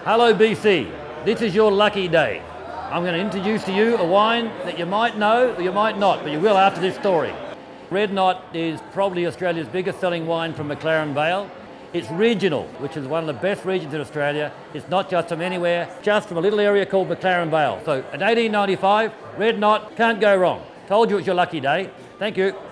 Hello BC, this is your lucky day. I'm going to introduce to you a wine that you might know or you might not, but you will after this story. Red Knot is probably Australia's biggest selling wine from McLaren Vale. It's regional, which is one of the best regions in Australia. It's not just from anywhere, just from a little area called McLaren Vale. So in 1895, Red Knot, can't go wrong. Told you it's your lucky day. Thank you.